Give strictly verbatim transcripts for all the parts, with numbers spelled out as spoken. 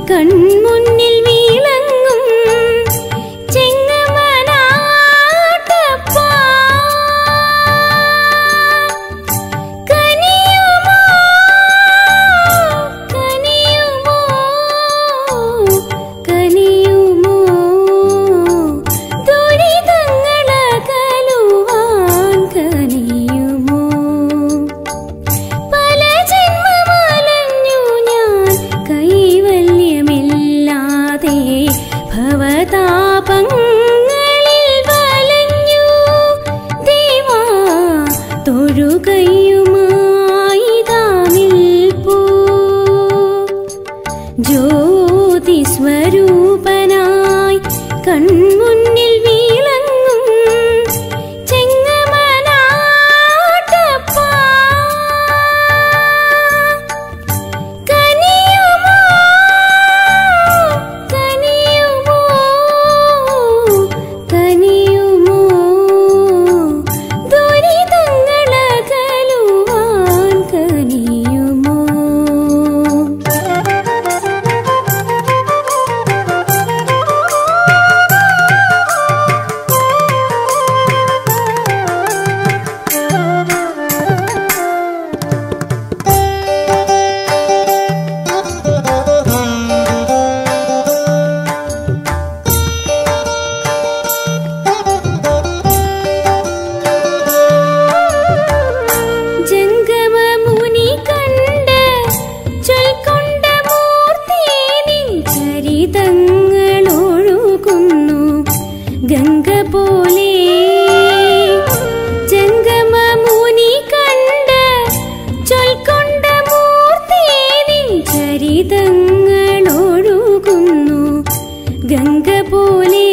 കൺമുന്നിൽ വിളങ്ങും ചെങ്ങമനാട്ടപ്പാ കനിയുമോ കനിയുമോ കനിയുമോ ദുരിതങ്ങളകലുവാൻ കനിയുമോ പല ജന്മമലഞ്ഞു ഞാൻ കൈവല്യമില്ലാതെ ഭവതാപങ്ങളിൽ വലഞ്ഞു ദേവാ തൊഴുകയുമായി നിൽപ്പൂ ജ്യോതി സ്വരൂപനായി കൺമുന്നിൽ വിളങ്ങും ചെങ്ങമനാട്ടപ്പാ കനിയുമോ കനിയുമോ കനിയുമോ ദുരിതങ്ങളകലുവാൻ കനിയുമോ ജംഗമമുനി കണ്ട് ചൊൽക്കൊണ്ട മൂർത്തി നിൻ ചരിതങ്ങളൊഴുകുന്നു ഗംഗ പോലെ ജംഗമമുനി കണ്ട് ചൊൽക്കൊണ്ട മൂർത്തി നിൻ ചരിതങ്ങളൊഴുകുന്നു ഗംഗ പോലെ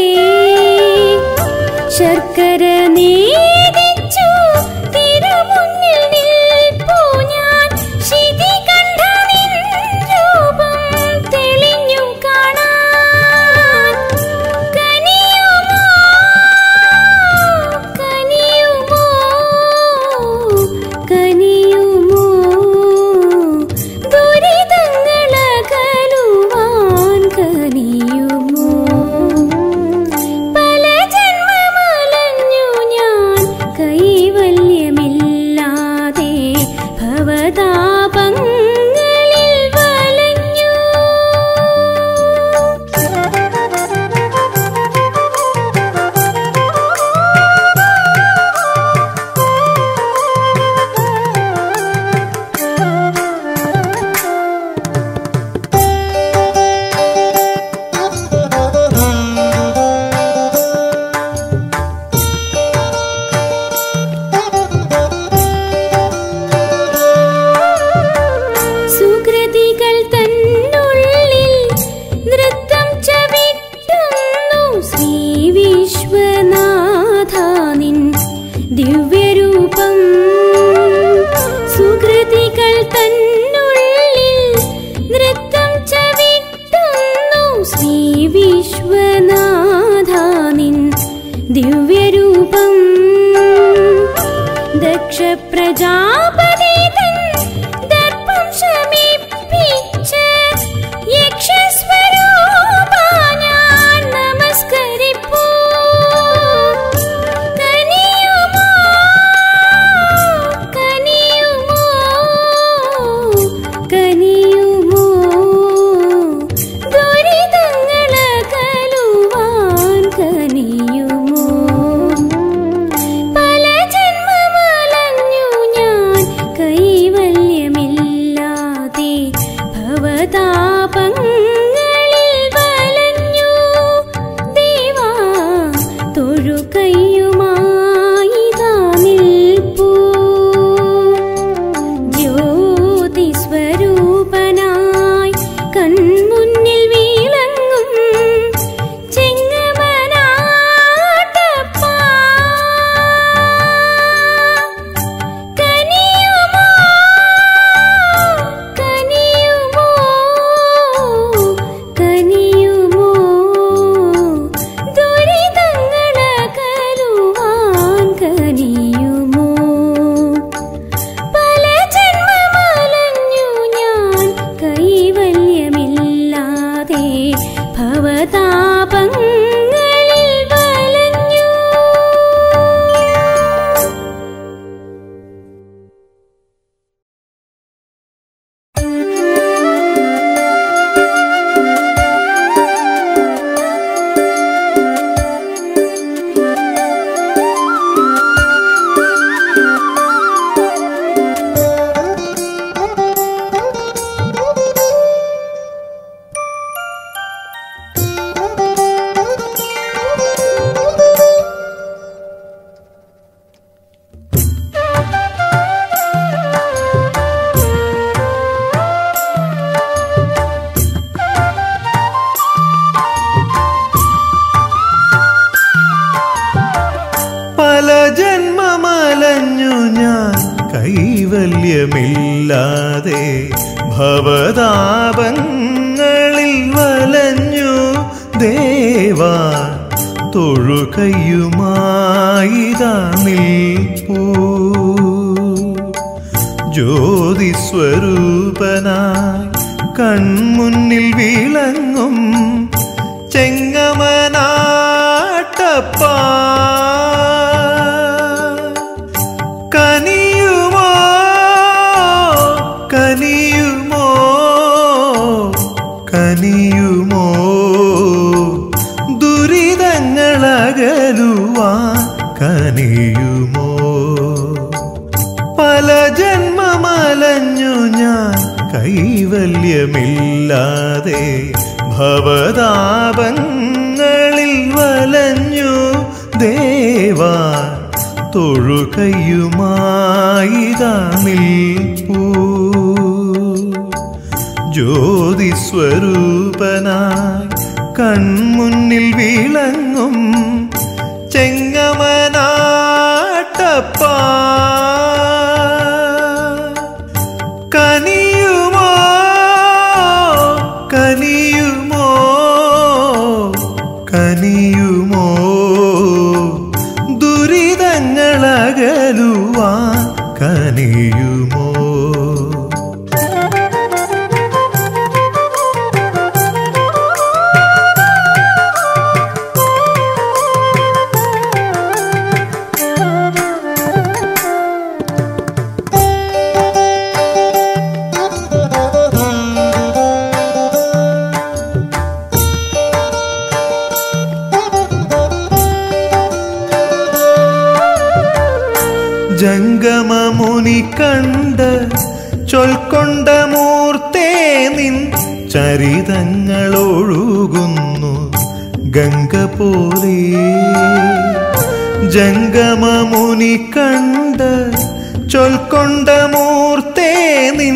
ശർക്കര നേദിച്ചു തിരുമുന്നിൽ നിൽപ്പൂ ഞാൻ ശിതികണ്ഠ നിൻ രൂപം തെളിഞ്ഞു കാണാൻ കനിയുമോ കനിയുമോ കനിയുമോ ദുരിതങ്ങളകലുവാൻ കനിയുമോ പല ജന്മമലഞ്ഞു ഞാൻ കൈവല്യമില്ലാതെ ഭവതാപങ്ങളിൽ വലഞ്ഞു സുകൃതികൾ തന്നുള്ളിൽ നൃത്തം ചവിട്ടുന്നു ശ്രീ വിശ്വനാഥ നിൻ ദിവ്യരൂപം സുകൃതികൾ തന്നുള്ളിൽ നൃത്തം ചവിട്ടുന്നു ശ്രീ വിശ്വനാഥ നിൻ ദിവ്യരൂപം ദക്ഷ പ്രജാപതി തൻ ദർപ്പം ശമിപ്പിച്ച് യക്ഷസ്വരൂപ ഞാൻ നമസ്കരിപ്പൂ കനിയുമോ കനിയുമോ കനിയുമോ ദുരിതങ്ങളകലുവാൻ കനിയുമോ പല ജന്മമലഞ്ഞു ഞാൻ കൈവല്യമില്ലാതെ ഭവതാപങ്ങളിൽ വലഞ്ഞു ദേവാ തൊഴുകയുമായി നിൽപ്പൂ ജ്യോതി സ്വരൂപനായി കൺമുന്നിൽ വിളങ്ങും ചെങ്ങമനാട്ടപ്പാ കനിയുമോ കനിയുമോ ഭവതാപങ്ങളിൽ വലഞ്ഞു. കൈവല്യമില്ലാതെ ഭവതാപങ്ങളിൽ വലഞ്ഞു ദേവാ തൊഴുകയുമായിതാ നിൽപ്പൂ. ജ്യോതിസ്വരൂപനായി കൺമുന്നിൽ വിളങ്ങും ചെങ്ങമനാട്ടപ്പാ കനിയുമോ കനിയുമോ കനിയുമോ ദുരിതങ്ങളകലുവാൻ കനിയുമോ. പല ജന്മമലഞ്ഞു ഞാൻ കൈവല്യമില്ലാതെ ഭവതാപങ്ങളിൽ വലഞ്ഞു ദേവാ തൊഴുകയുമായിതാ നിൽപ്പൂ. ജ്യോതിസ്വരൂപനായി കൺമുന്നിൽ വിളങ്ങും ചെങ്ങമനാട്ടപ്പാ കനിയുമോ കനിയുമോ കനിയുമോ ദുരിതങ്ങളകലുവാൻ കനിയുമോ. ജംഗമമുനി കണ്ട ചൊൽക്കൊണ്ട മൂർത്തേ നിൻ ചരിതങ്ങളൊഴുകുന്നു ഗംഗ പോലെ. ജംഗമമുനി കണ്ട ചൊൽക്കൊണ്ട മൂർത്തേ നിൻ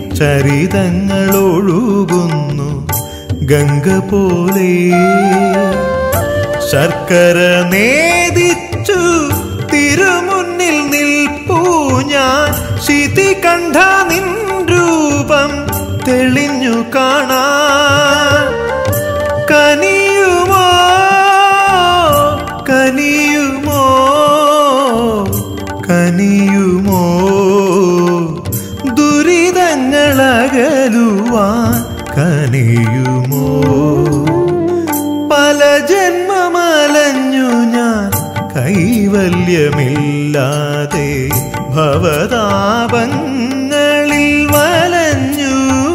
ചരിതങ്ങളൊഴുകുന്നു ഗംഗ പോലെ. ശർക്കര നേദിച്ചു തിരുമുന്നിൽ നിൽപ്പൂ ഞാൻ ശിതികണ്ഠ നിൻ രൂപം തെളിഞ്ഞു കാണാൻ കനിയുമോ കനിയുമോ കനിയുമോ ദുരിതങ്ങളകലുവാൻ കനിയുമോ. പല ജന്മമലഞ്ഞു ഞാൻ കൈവല്യമില്ലാതെ ഭവതാപങ്ങളിൽ വലഞ്ഞു.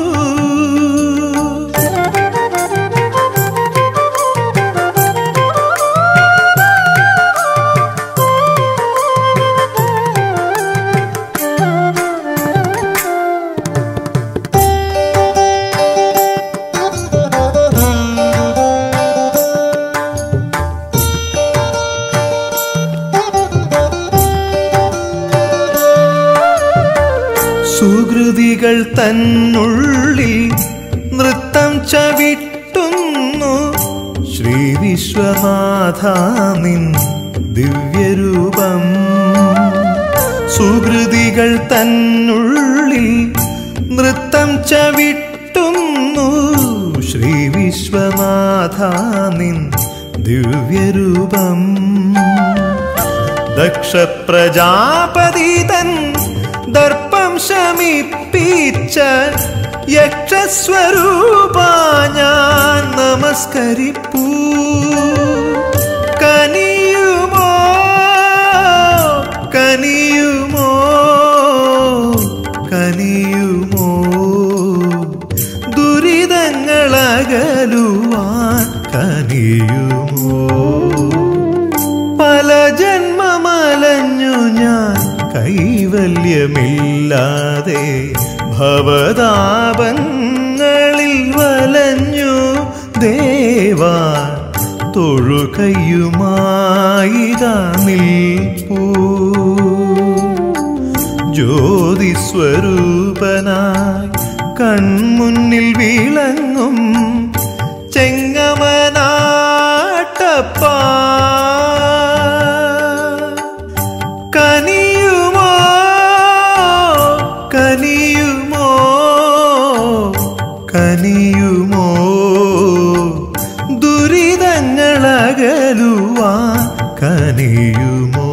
സുകൃതികൾ തന്നുള്ളിൽ നൃത്തം ചവിട്ടുന്നു ശ്രീ വിശ്വനാഥ നിൻ ദിവ്യരൂപം. സുകൃതികൾ തന്നുള്ളിൽ നൃത്തം ചവിട്ടുന്നു ശ്രീ വിശ്വനാഥ നിൻ ദിവ്യരൂപം. ദക്ഷ പ്രജാപതി തൻ ദർപ്പം ശമിപ്പിച്ച യക്ഷസ്വരൂപ ഞാൻ നമ നമസ്കരിപ്പൂ. കനിയുമോ കനിയുമോ കനിയുമോ ദുരിതങ്ങളകലുവാൻ കനിയുമോ? പല ജന്മമലഞ്ഞു ഞാൻ കൈവല്യമില്ലാതെ ഭവതാപങ്ങളിൽ വലഞ്ഞു ദേവാ. തൊഴുകയുമായിതാ നിൽപ്പൂ. ജ്യോതിസ്വരൂപനായി കൺമുന്നിൽ വിളങ്ങും ചെങ്ങമനാട്ടപ്പാ. കനിയുമോ കനിയുമോ കനിയുമോ ദുരിതങ്ങളകലുവാൻ കനിയുമോ?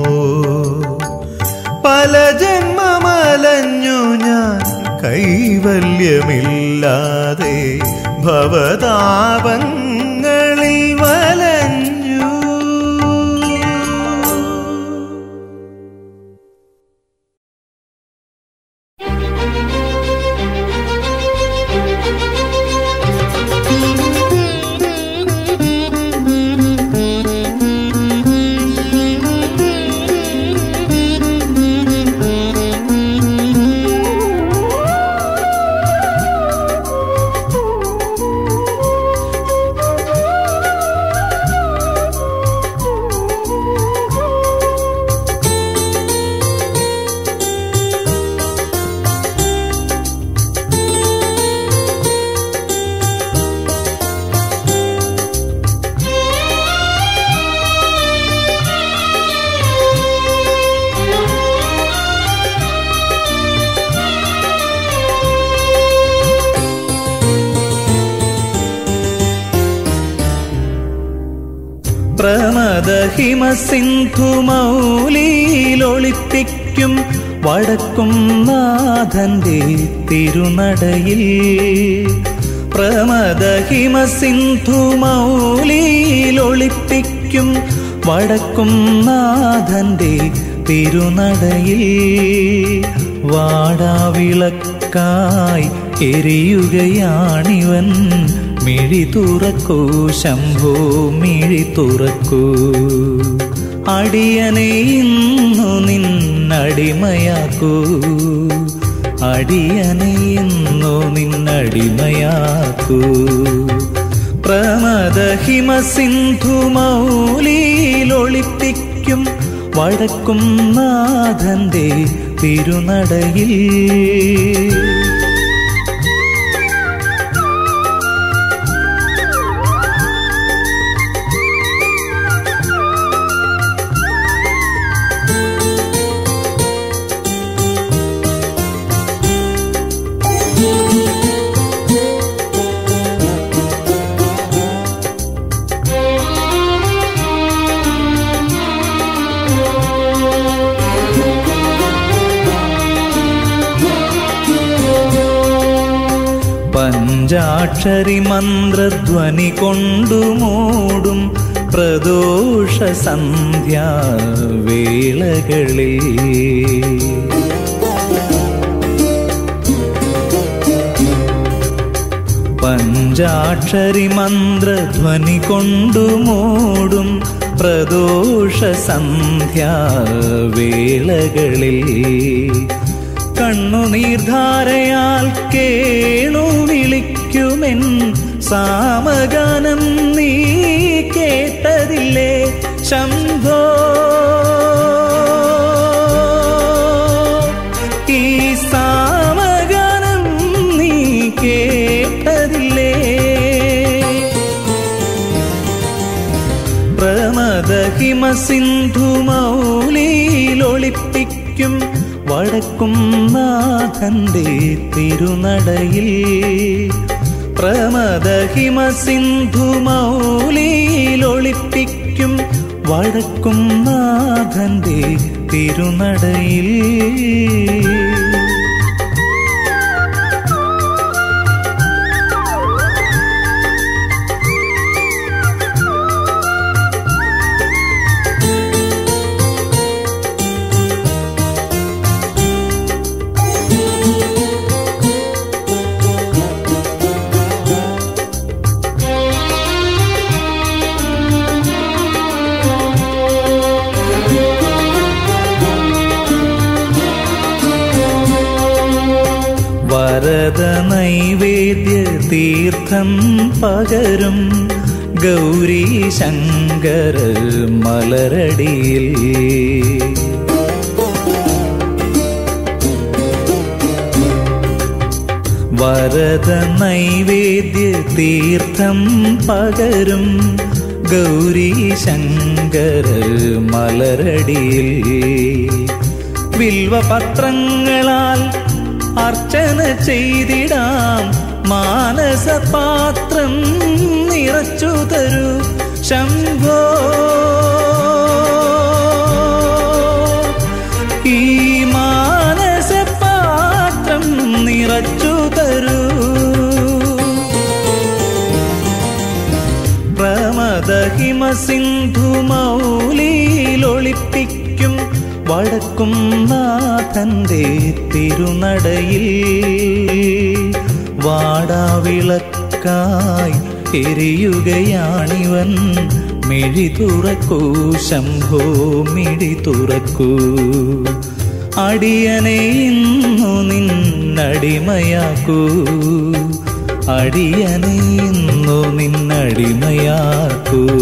പല ജന്മമലഞ്ഞു ഞാൻ കൈവല്യമില്ലാതെ ഭവതാപങ്ങളിൽ വലഞ്ഞു. പ്രമദഹിമസിന്ധുമൗലിയിലൊളിപ്പിക്കും വടക്കും നാഥന്റെ തിരുനടയിൽ. പ്രമദഹിമസിന്ധുമൗലിയിലൊളിപ്പിക്കും വടക്കും നാഥന്റെ തിരുനടയിൽ. വാടാവിളക്കായി എരിയുകയാണിവൻ. മിഴി തുറക്കൂ ശംഭോ മിഴി തുറക്കൂ. അടിയനെ ഇന്നു നിന്നടിമയാക്കൂ. അടിയനെ ഇന്നു നിന്നടിമയാക്കൂ. പ്രമദഹിമസിന്ധുമൗലിയിലൊളിപ്പിക്കും വടക്കും നാഥന്റെ തിരുനടയിൽ. പഞ്ചാക്ഷരി മന്ത്രധ്വനി കൊണ്ടു മൂടും പ്രദോഷ സന്ധ്യാവേളകളിൽ. പഞ്ചാക്ഷരി മന്ത്രധ്വനി കൊണ്ടു മൂടും പ്രദോഷ സന്ധ്യാവേളകളിൽ. കണ്ണുനീർധാരയാൽ കേണു വിളിക്കുമെൻ സാമഗാനം നീ കേട്ടതില്ലേ ശംഭോ? ഈ സാമഗാനം നീ കേട്ടതില്ലേ? പ്രമദഹിമസിന്ധുമൗലിയിലൊളിപ്പിക്കും വടക്കും നാഥന്റെ തിരുനടയിൽ. പ്രമദഹിമസിന്ധുമൗലിയിലൊളിപ്പിക്കും വടക്കും നാഥന്റെ തിരുനടയിൽ. തീർത്ഥം പകരും ഗൗരി ശങ്കര മലരടിയിൽ. വരദ നൈവേദ്യ തീർത്ഥം പകരും ഗൗരി ശങ്കര മലരടിയിൽ. ബിൽവപത്രങ്ങളാൽ അർച്ചന ചെയ്തിടാം മാനസപാത്രം നിറച്ചു തരൂ ശംഭോ. ഈ മാനസപാത്രം നിറച്ചു തരൂ. പ്രമദഹിമ സിന്ധു മൗലിയിലൊളിപ്പിക്കും വടക്കും നാഥന്റെ തിരുനടയിൽ. വാടാവിളക്കായി എരിയുകയാണിവൻ, മിഴി തുറക്കൂ ശംഭോ മിഴി തുറക്കൂ. അടിയനെ ഇന്നു നിന്നടിമയാക്കൂ, അടിയനെ ഇന്നു നിന്നടിമയാക്കൂ.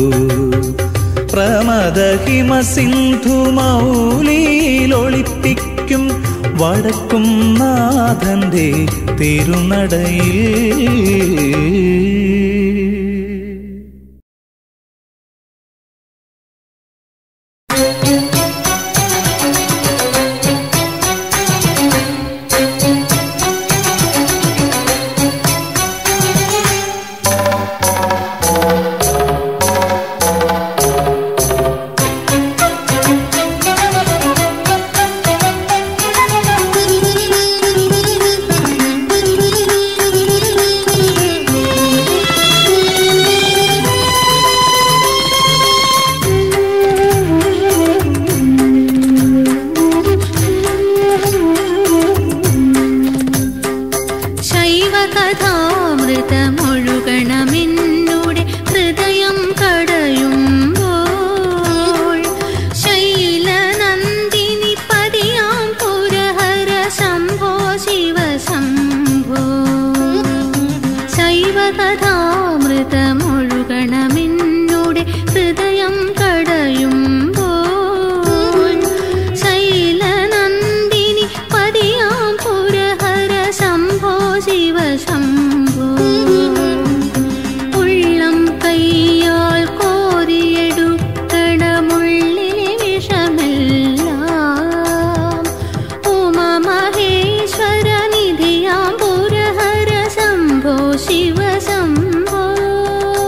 പ്രമദഹിമ സിന്ധു മൗലിയിലൊളിപ്പിക്കും വടക്കും നാഥന്റെ തിരുനടയിൽ. शिव शम्भो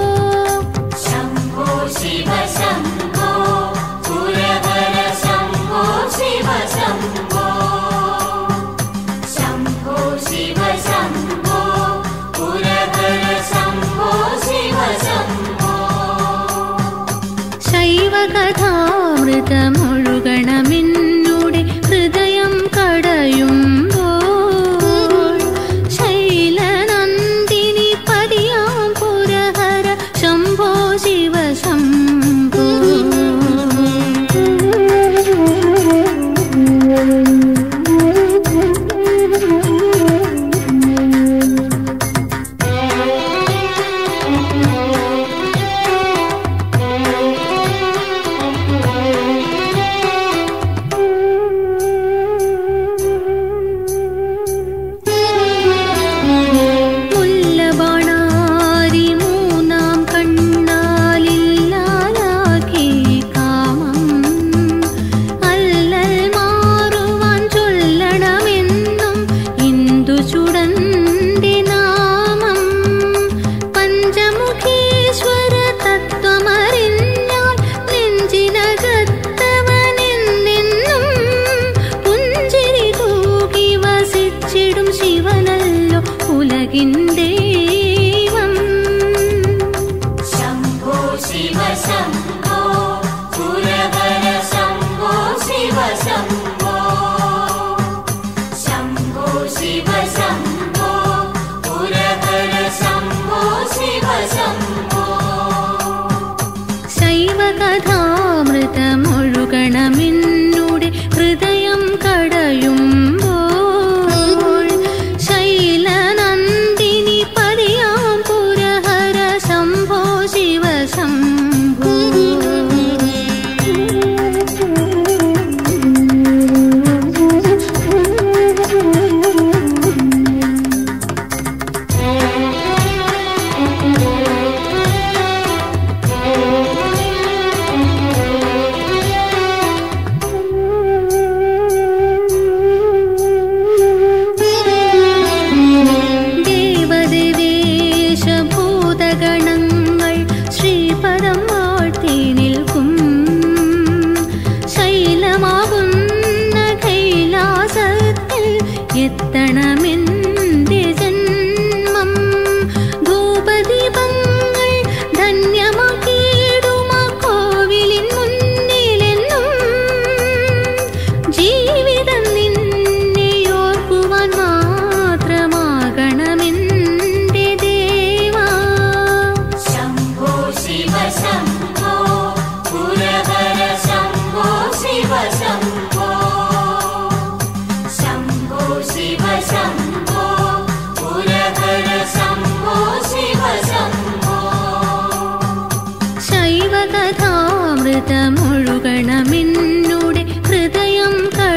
ശൈവകഥാമൃതമൊഴുകണമെന്നുടെ ഹൃദയം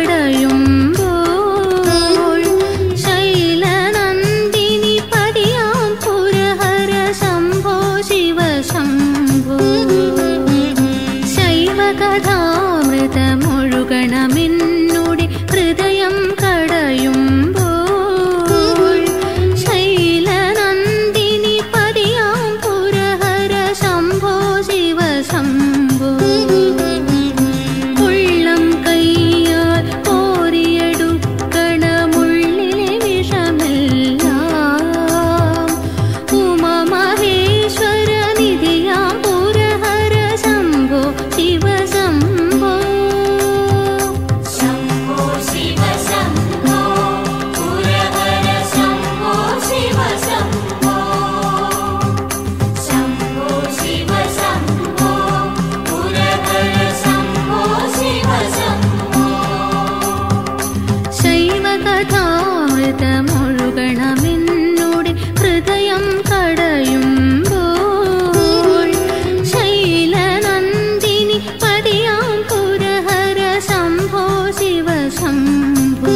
കടയുമ്പോൾ ശൈലനന്ദിനി പതിയാം പുരഹര ശംഭോ ശിവ ശംഭോ ശൈവകഥാമൃതമൊഴുകണമെന്നുടെ ഹൃദയം കടയുമ്പോൾ ശൈലനന്ദിനി പതിയാം പുരഹര ശംഭോ ശിവ ശംഭോ ഉള്ളം കൈയാൽ കോരിയെടുക്കണമുള്ളിലെ വിഷമെല്ലാം ഉമാമഹേശ്വര നിധിയാം പുരഹര ശംഭോ ശിവ ശംഭോ ശംഭോ ശിവ ശംഭോ പുരഹര ശംഭോ ശിവ ശംഭോ ശംഭോ ശിവ ശംഭോ പുരഹര ശംഭോ ശിവ ശംഭോ ശൈവകഥാമൃതമൊഴുകണമെന്നുടെ ഹൃദയം കടയുമ്പോൾ ശൈലനന്ദിനി പതിയാം പുരഹര ശംഭോ ശിവ ശംഭോ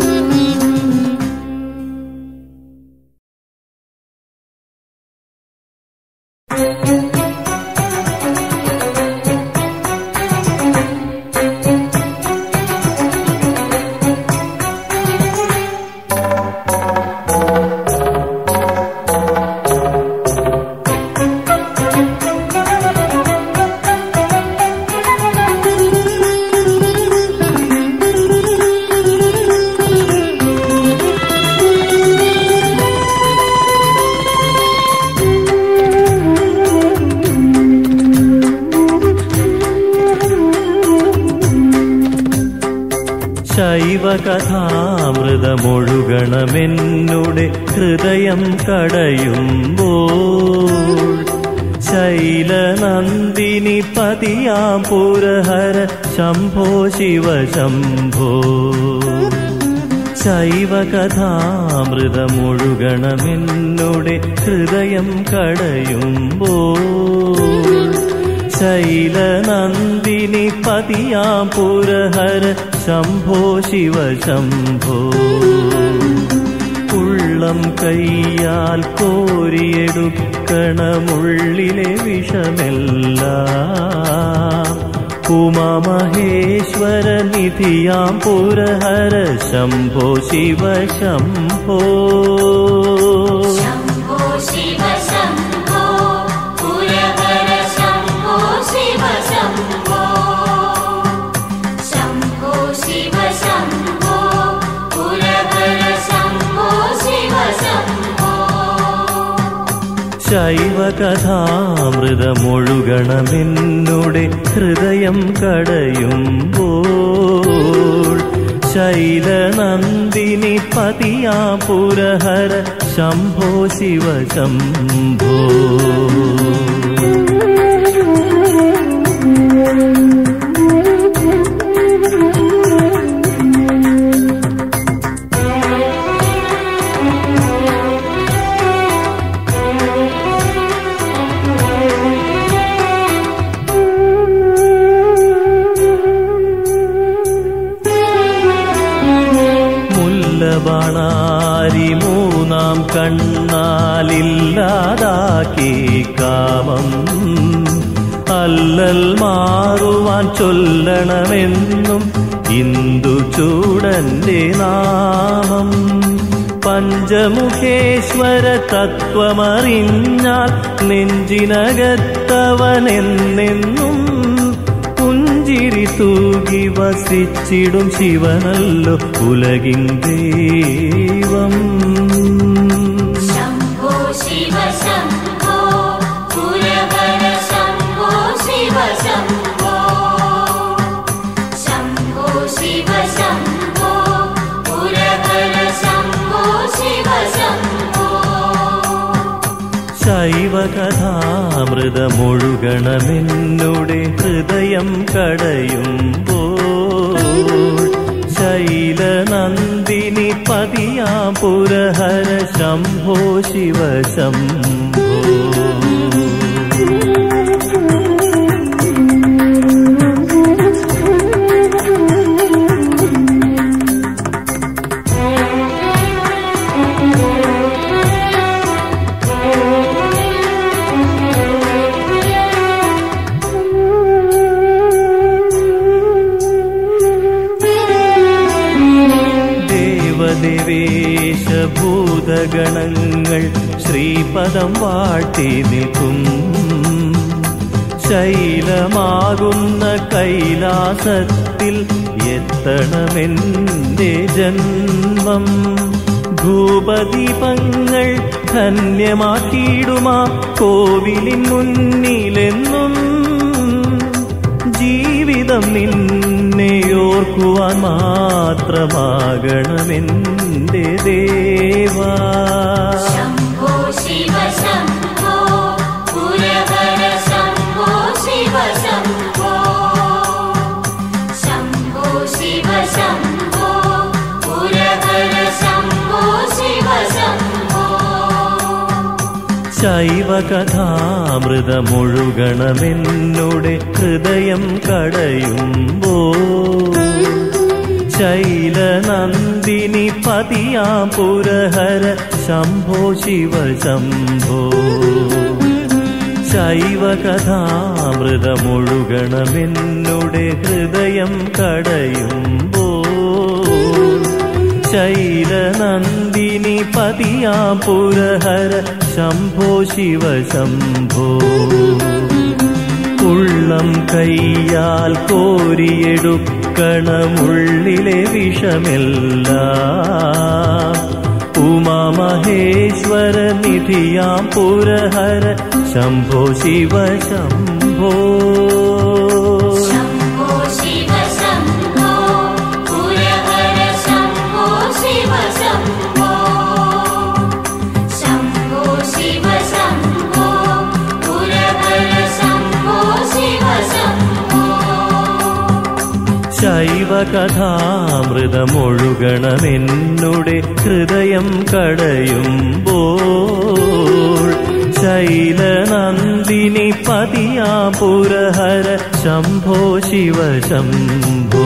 ശൈവകഥാമൃതമൊഴുകണമെന്നുടെ ഹൃദയം കടയുമ്പോൾ ശൈലനന്ദിനി പതിയാം പുരഹര ശംഭോ ശിവ ശംഭോ ശൈവകഥാമൃതമൊഴുകണമെന്നുടെ ഹൃദയം കടയുമ്പോൾ ശൈലനന്ദിനി പതിയാം പുരഹര ശംഭോ ശിവ ശംഭോ ഉള്ളം കൈയാൽ കോരിയെടുക്കണമുള്ളിലെ വിഷമെല്ലാം ഉമാമഹേശ്വര നിധിയാം പുരഹര ശംഭോ ശിവ ശംഭോ ശംഭോ ശിവ ശംഭോ പുരഹര ശംഭോ ശിവ ശംഭോ ശംഭോ ശിവ ശംഭോ പുരഹര ശംഭോ ശിവ ശംഭോ ശൈവകഥാമൃതമൊഴുകണമെന്നുടെ ഹൃദയം കടയുമ്പോൾ ശൈലനന്ദിനി പതിയാം പുരഹര ശംഭോ ശിവ ശംഭോ മുല്ലബാണാരി മൂന്നാം കണ്ണാലില്ലാതാക്കി കാമം അല്ലൽ മാറുവാൻ ചൊല്ലണമെന്നും ഇന്ദു ചൂടന്റെ നാമം പഞ്ചമുഖേശ്വര തത്വമറിഞ്ഞാൽ നെഞ്ചിനകത്തവനെന്നെന്നും പുഞ്ചിരി തൂകി വസിച്ചിടും ശിവനല്ലോ ഉലകിൻ ദൈവം ശംഭോ ശിവ ശംഭോ പുരഹര ശംഭോ ശിവ ശംഭോ ശംഭോ ശിവ ശംഭോ പുരഹര ശംഭോ ശിവ ശംഭോ ശൈവകഥാമൃതമൊഴുകണമെന്നുടെ ഹൃദയം കടയുമ്പോൾ ശൈലനന്ദിനി പതിയാം പുരഹര ശംഭോ ശിവ ശംഭോ പദം വാഴ്ത്തി നിൽക്കും. ശൈലമാകുന്ന കൈലാസത്തിൽ എത്തണമെന്റെ ജന്മം. ധൂപദീപങ്ങൾ ധന്യമാക്കിയിടുമാ കോവിലിൻ മുന്നിലെന്നും. ജീവിതം നിന്നെ ഓർക്കുവാൻ മാത്രമാകണമെന്റെ ദേവാ. ശംഭോ ശിവ ശംഭോ പുരഹര ശംഭോ ശിവ ശംഭോ. ശംഭോ ശിവ ശംഭോ പുരഹര ശംഭോ ശിവ ശംഭോ. ശൈവകഥാമൃതമൊഴുകണമെന്നുടെ ഹൃദയം കടയുമ്പോ. ശൈലനന്ദിനി പതിയാം പുരഹര ശംഭോ ശിവ ശംഭോ. ശൈവകഥാമൃതമൊഴുകണമെന്നുടെ ഹൃദയം കടയുമ്പോ. ശൈലനന്ദിനി പതിയാം പുരഹര ശംഭോ ശിവ ശംഭോ. ഉള്ളം കയ്യാൽ കോരിയെടുക്കണമുള്ളിലെ വിഷമെല്ലാം. ഉമാമഹേശ്വര നിധിയാം പുരഹര ശംഭോ ശിവ ശംഭോ. ശംഭോ ശിവ ശംഭോ പുരഹര ശംഭോ ശിവ ശംഭോ. ശംഭോ ശിവ ശംഭോ പുരഹര ശംഭോ ശിവ ശംഭോ. ശൈവകഥാമൃതമൊഴുകണമെന്നുടെ ഹൃദയം കടയുമ്പോൾ. ശൈലനന്ദിനി പതിയാം പുരഹര ശംഭോ ശിവ ശംഭോ.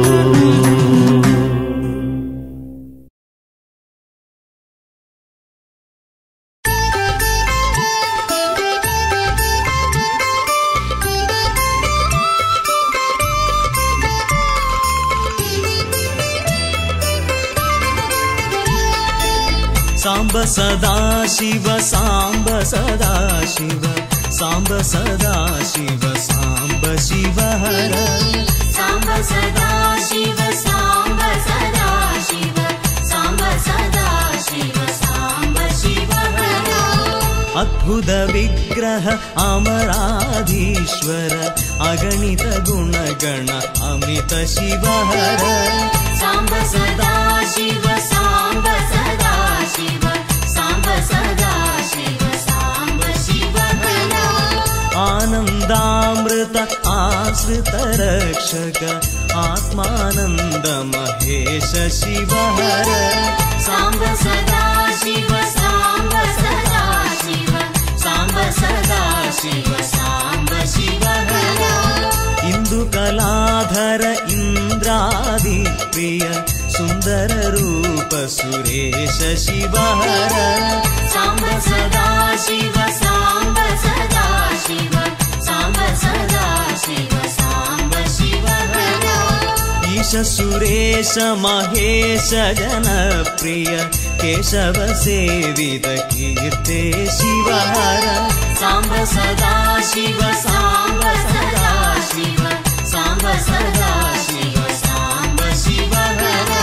സാംബ സദാശിവ സാംബ സദാശിവ സാംബ സദാശിവ സാംബ ശിവഹര. സാംബ സദാശിവ സാംബ സദാശിവ സാംബ സദാശിവ സാംബ ശിവഹര. അദ്ഭുത വിഗ്രഹ അമരാധീശ്വര അഗണിത ഗുണഗണ അമൃത ശിവഹര. സാംബ സദാശിവ സാംബ സദാശിവ സാംബ സദാശിവ സാംബ ശിവഹര. ആനന്ദാമൃത ആശ്രിത രക്ഷക ആത്മാനന്ദ മഹേശ ശിവഹര. സാംബ സദാശിവ സാംബ സദാശിവ സാംബ സദാശിവ സാംബ ശിവഹര. ഇന്ദുകലാധര ഇന്ദ്രാദിപ്രിയ സുന്ദര രൂപ സുരേശ ശിവഹര. സാംബ സദാശിവ സാംബ സദാശിവ സാംബ സദാശിവ സാംബ ശിവഹര. ഈശ സുരേശ മഹേശ ജനപ്രിയ കേശവ സേവിത കീർത്തെ ശിവഹര. സാംബ സദാശിവ സാംബ സദാശിവ സാംബ സദാശിവ സാംബ ശിവഹര.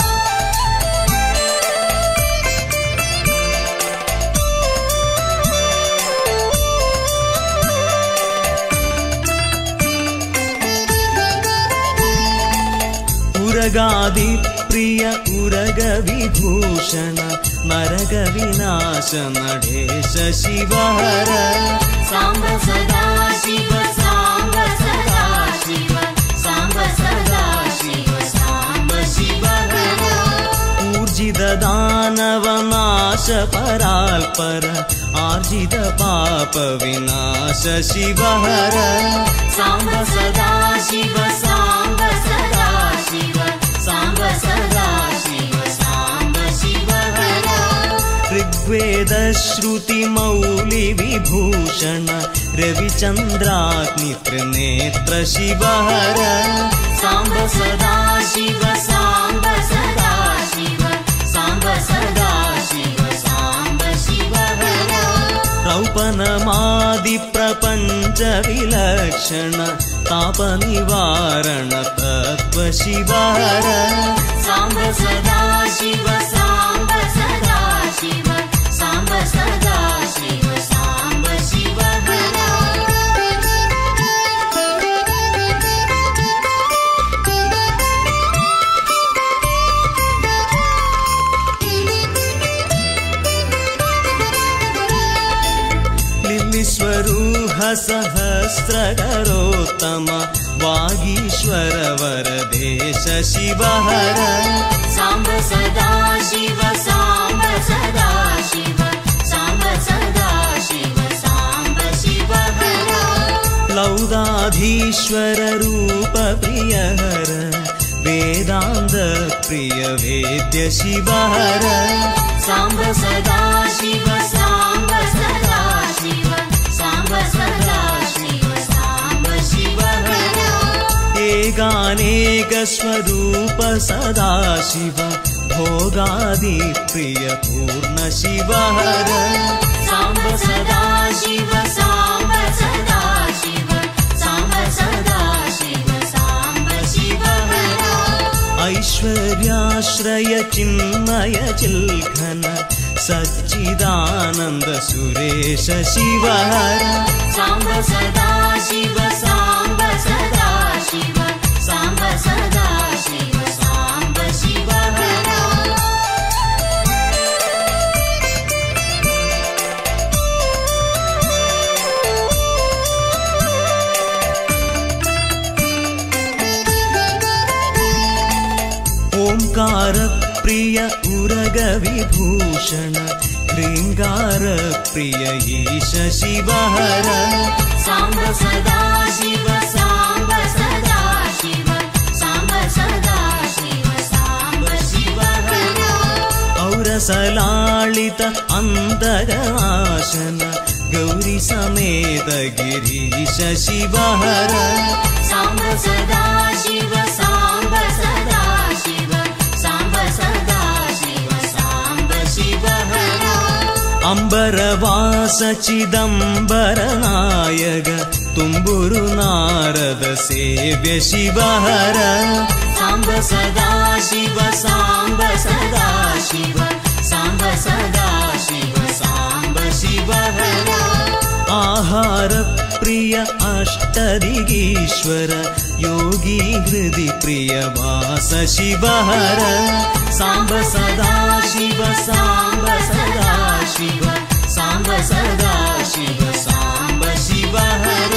ഉരഗാദിപ്രിയ ഉരഗ വിഭൂഷണ നരക വിനാശ നടേശ ശിവഹര. സാംബ സദാശിവ സാംബ സദാശിവ സാംബ സദാശിവ സാംബ ശിവഹര. ഊർജിത ദാനവ നാശ പരാൽപര ആർജിത പാപ വിനാശ ശിവഹര. സാംബ സദാശിവ സാംബ സദാശിവ സാംബ സദാശിവ സാംബ ശിവഹര. ഋഗ്വേദ ശ്രുതി മൗലി വിഭൂഷണ രവിചന്ദ്രാഗ്നി ത്രിനേത്ര ശിവഹര. സാംബ സദാശിവ സാംബ സദാശിവ സാംബ സദാശിവ സാംബ ശിവഹര. रौपनमादिप्रपञ्चविलक्षण तापनिवारण तत्त्वशिवहर साम्ब सदा शिव साम्ब सदा शिव साम्ब सदा शिव साम्ब शिवहर स्वरूह सहस्रकरोत्तम वागीश्वर वरदेश शिवहर साम्ब सदा शिव साम्ब सदा शिव साम्ब सदा शिव साम्ब शिवहर लौदाधीश्वर रूप प्रियहर वेदान्त प्रिय वेद्य शिवहर साम्ब सदा शिव साम्ब सदा शिव साम्ब सदा शिव साम्ब शिवहर एकानेक स्वरूप सदा शिव भोगादि प्रिय पूर्ण शिवहर साम्ब सदा शिव साम्ब सदा शिव साम्ब सदा शिव साम्ब शिवहर ऐश्वर्याश्रय चिन्मय चिल्घन सच्चिदानन्द सुरेश शिवहर साम्ब सदा शिव साम्ब सदा शिव साम्ब सदा शिव साम्ब शिवहर ओंकार प्रिय उरग विभूषण ह्रीङ्गार प्रिय ईश शिवहर साम्ब सदा शिव साम्ब सदा शिव साम्ब सदा शिव साम्ब शिवहर औरसलालित अन्तरनाशन गौरी समेत गिरीश शिवहर साम्ब सदा शिव साम्ब सदा शिव साम्ब सदा शिव साम्ब शिवहर अम्बरवास चिदम्बर नायक तुम्बुरु नारद सेव्य शिवहर साम्ब सदा शिव साम्ब सदा शिव साम्ब सदा शिव साम्ब शिवहर आहार प्रिय अष्टदिगीश्वर योगी हृदि प्रिय वास शिवहर साम्ब सदा शिव साम्ब सदा शिव साम्ब सदा शिव साम्ब शिवहर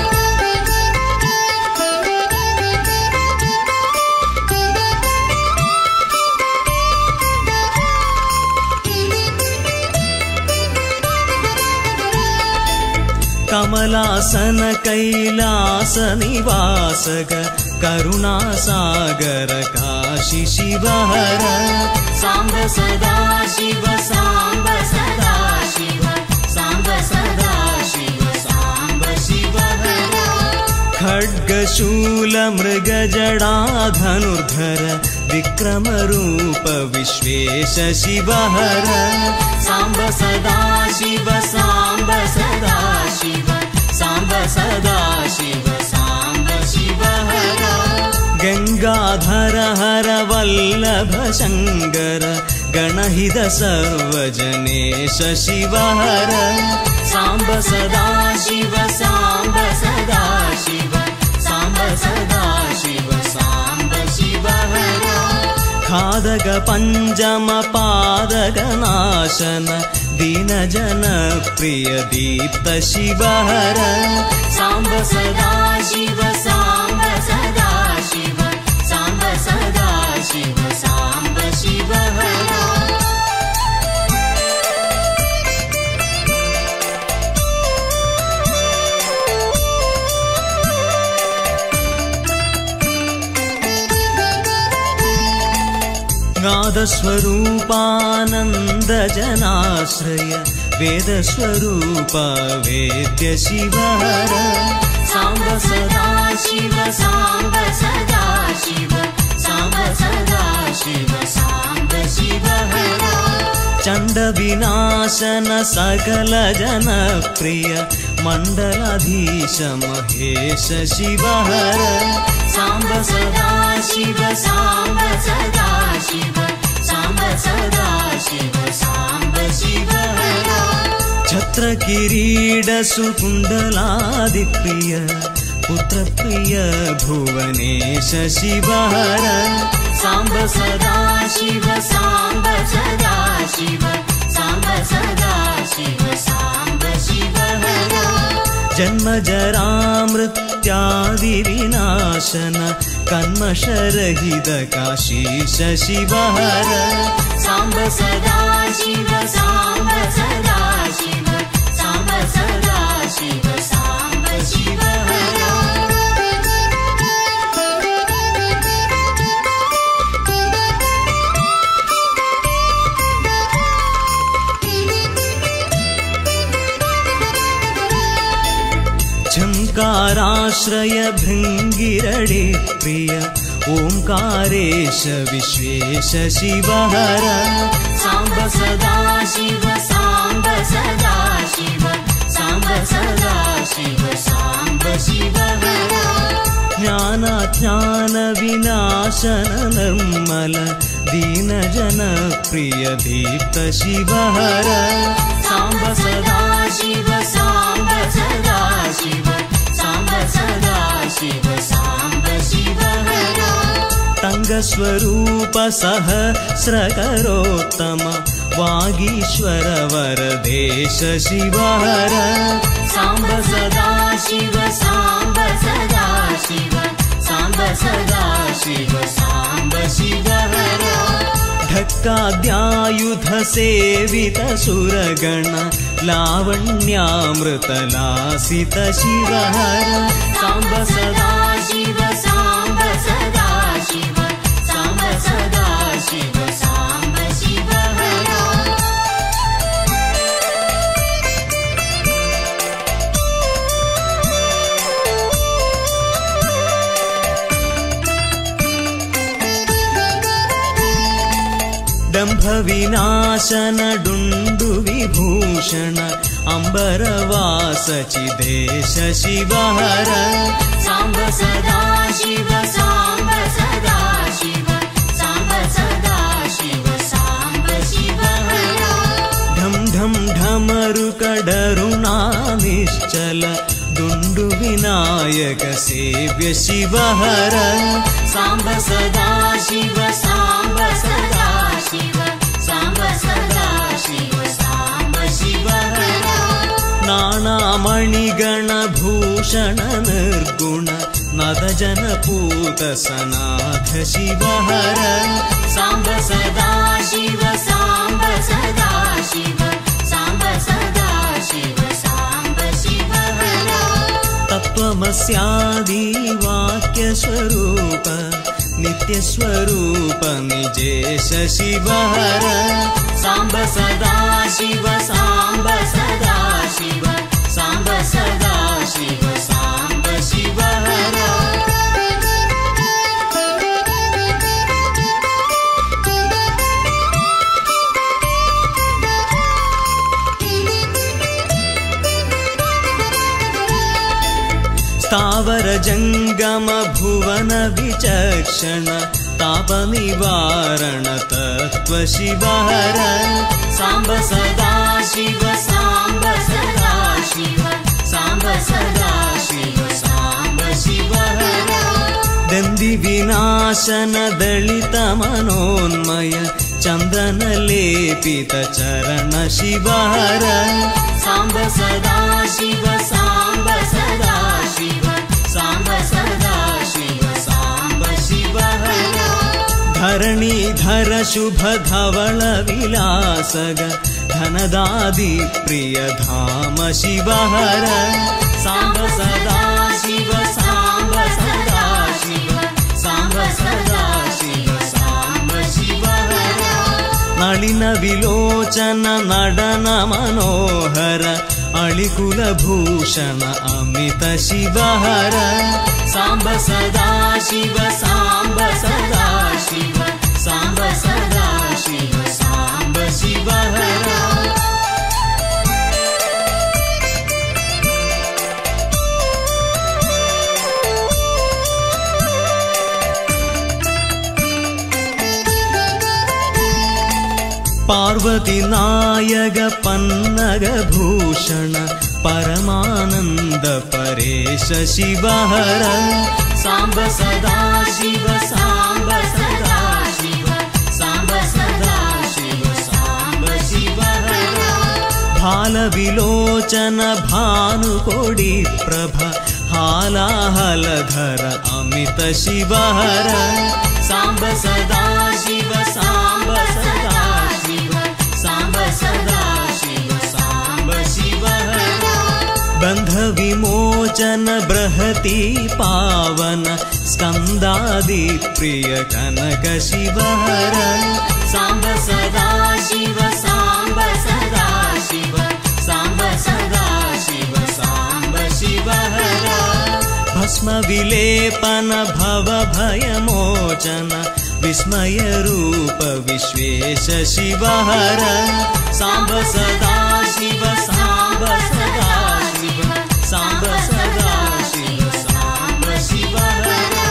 कमलासन कैलास निवासक करुणासागर काशी शिवहर साम्ब सदा शिव साम्ब सदा शिव साम्ब सदा शिव साम्ब शिवहर खड्गशूल मृगजडा धनुर्धर विक्रम रूप विश्वेश शिवहर साम्ब सदा शिव साम्ब सदा शिव साम्ब सदा शिव साम्ब शिवहर गंगाधर हर वल्लभ शंकर गणहित सर्वजनेश शिवहर साम्ब सदा शिव साम्ब सदा शिव साम्ब सदा शिव साम्ब शिवहर खादक पंचम पादक नाशन दीन जन प्रिय दीप्त शिवहर साम्ब सदा शिव साम्ब सदा शिव साम्ब सदा शिव साम्ब शिवहर नादस्वरूपानन्द जनाश्रय वेदस्वरूप वेद्य शिवहर साम्ब सदा शिव साम्ब सदा शिव साम्ब सदा शिव साम्ब शिव हर चण्डविनाशन सकल जनप्रिय मण्डलाधीश महेश शिव हर साम्ब सदा शिव साम्ब सदा शिव साम्ब सदा शिव साम्ब शिव हर छत्र किरीट सुकुण्डलादिप्रिय पुत्रप्रिय भुवनेश शिव हर साम्ब सदा शिव साम्ब सदा शिव साम्ब सदा शिव साम्ब शिव हर जन्म जरा मृत्यादि विनाशन कन्मषरहित काशीश शिव हर साम्ब सदा शिव साम्ब सदा शिव साम्ब सदा शिव साम्ब शिव हर झंकाराश्रय भृंगिरडे प्रिय ओंकारेश विश्वेश शिव हर साम्ब सदा शिव साम्ब सदा शिव साम्ब सदा शिव साम्ब शिव हर ज्ञानाज्ञान विनाशन निर्मल दीन जन प्रिय दीप्त शिव हर साम्ब सदा शिव साम्ब सदा शिव साम्ब सदा शिव साम्ब शिव हर तंग स्वरूप सहस्रकरोत्तम वागीश्वर वरदेश शिव हर साम्ब सदा शिव साम्ब सदा शिव साम्ब सदा शिव साम्ब शिव हर ढक्काद्यायुध सेवित सुरगण लावण्यामृत लासित शिव हर साम्ब सदा शिव साम्ब सदा शिव साम्ब सदा शिव साम्ब शिव हर दंभ विनाशन डुंडु विभूषण अंबरवास चिदेश शिव हर साम्ब सदा शिव साम्ब सदा शिव साम्ब सदा शिव साम्ब शिव हर ढम ढम ढमरु कडरुणा निश्चल दुंडु विनायक सेव्य शिव हर साम्ब सदा शिव साम्ब सदा शिव साम्ब सदा शिव साम्ब शिव हर नानामणिगण भूषण निर्गुण नद जन पूत सनाथ शिव हर साम्ब सदा शिव साम्ब सदा शिव साम्ब सदा शिव साम्ब शिव हर तत्त्वमस्यादि वाक्य स्वरूप नित्य स्वरूप निजेश शिव हर साम्ब सदा शिव साम्ब सदा शिव साम्ब सदा शिव साम्ब शिव हर स्थावर जंगम भुवन विचक्षण ताप निवारण तत्व शिव हर साम्ब सदा शिव साम्ब सदा शिव साम्ब सदा शिव साम्ब शिव हर दंदि विनाशन दलित मनोन्मय चंदन लेपित चरण शिव हर साम्ब सदा शिव साम्ब सदा शिव साम्ब सदा शिव साम्ब शिव हर धरणीधर शुभ धवल विलासग धनदादि प्रिय धाम शिव हर साम्ब सदा शिव साम्ब सदा शिव साम्ब सदा शिव साम्ब शिव हर नलिन विलोचन नडन मनोहर कालिकुलभूषण अमित शिवहर साम्ब सदा शिव साम्ब सदा शिव साम्ब सदा शिव साम्ब शिवहर पार्वती नायक पन्नग भूषण परमानंद परेश शिवहर साम्ब सदा शिव साम्ब सदा शिव साम्ब सदा शिव साम्ब शिवहर भाल विलोचन भानुकोടി प्रभ हालाहलधर अमित शिवहर साम्ब सदा शिव साम्ब सदा शिव साम्ब सदा शिव साम्ब शिवहर बंध विमोचन बृहति पावन स्कंदादि प्रिय कनक शिवहर साम्ब सदा शिव साम्ब सदा शिव साम्ब सदा शिव साम्ब शिवहर भस्म विलेपन भव भय मोचन विस्मय रूप विश्वेश शिवहर साम्ब सदा शिव साम्ब सदा शिव साम्ब सदा शिव साम्ब शिवहर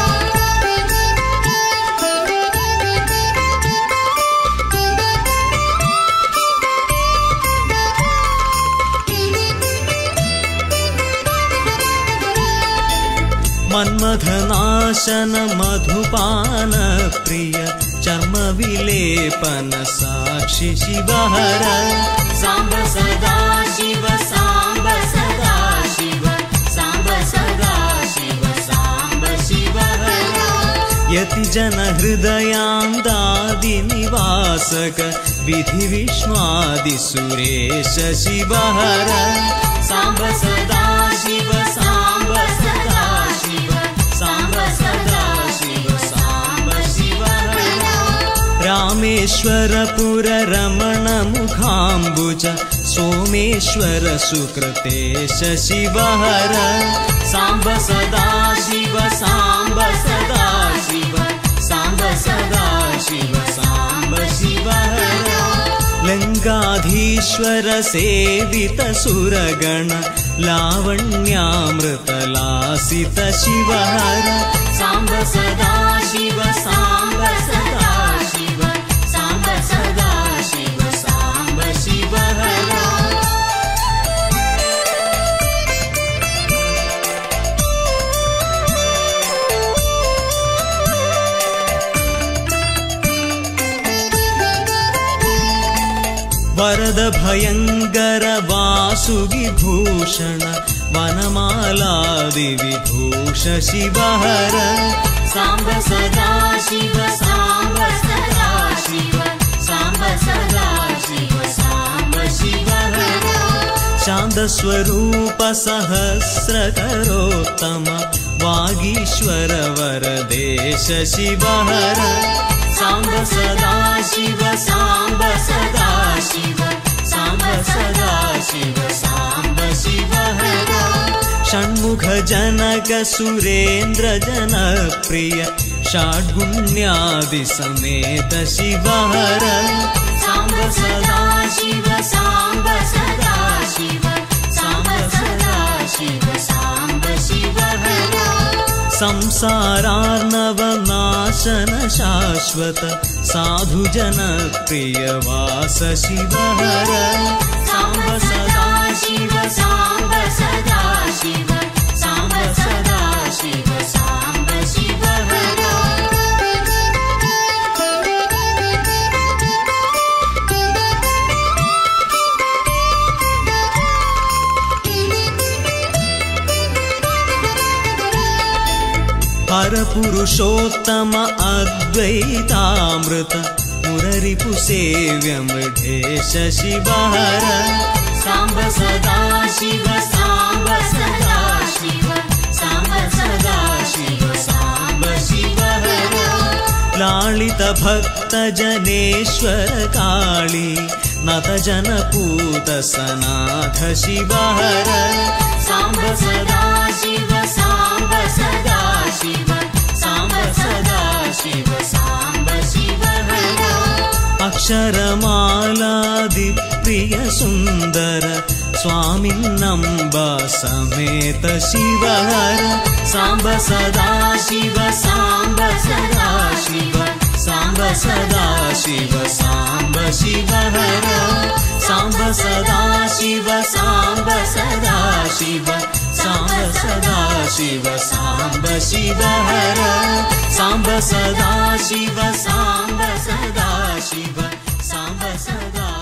मन्मथनाशन मधुपान प्रिय चर्म विलेपन साक्षी शिवहर साम्ब सदा शिव साम्ब सदा शिव साम्ब सदा शिव साम्ब शिवहर यति जन हृदयांदादि निवासक विधि विश्वादि सुरेश शिवहर साम्ब सदा शिव साम्ब सदा शिव साम्ब सदा शिव साम्ब शिवहर रामेश्वर पुर रमण मुखाम्बुज सोमेश्वर सुकृतेश शिवहर साम्ब सदा शिव साम्ब सदा शिव साम्ब सदा शिव साम्ब शिवहर लंकाधीश्वर सेवित सुरगण लावण्यामृत लासित शिवहर साम्ब सदा शिव साम्ब सदा शिव साम्ब सदा शिव साम्ब शिवहर वरद भयंकर वासुगी भूषण वनमालादि विभूष शिवहर साम्ब सदा शिव साम्ब सदा शिव साम्ब सदा शिव साम्ब शिवहर शांत स्वरूप सहस्रकरोत्तम वागीश्वर वरदेश शिवहर साम्ब सदा शिव साम्ब सदा शिव साम्ब सदा शिव साम्ब शिवहर षण्मुख जनक सुरेन्द्र जन प्रिय षड्गुण्यादि समेत शिवहर साम्ब सदा शिव साम्ब सदा शिव साम्ब सदा शिव साम्ब शिवहर संसारार्णव नाशन शाश्वत साधु जन प्रिय वास शिवहर साम्ब सदा शिव साम्ब सदा शिव साम्ब सदा शिव साम्ब शिवहर हर पुरुषोत्तम अद्वैतामृत मुररिपु सेव्य मृढेश शिवहर साम्ब सदा शिव साम्ब सदा शिव साम्ब सदा शिव साम्ब शिवहर लालित भक्त जनेश्वर काली नतजनपूत सनाथ शिव हर साम्ब सदा शिव साम्ब सदा शिव साम्ब सदा शिव साम्ब शिव हर अक्षरमालादि प्रिय सुन्दर स्वामिन्नम्बा समेत शिव हर साम्ब सदा शिव साम्ब सदा शिव साम्ब सदा शिव साम्ब शिव हर साम्ब सदा शिव साम्ब सदा शिव साम्ब सदा शिव साम्ब शिव हर साम्ब सदा शिव साम्ब सदा शिव साम्ब सदा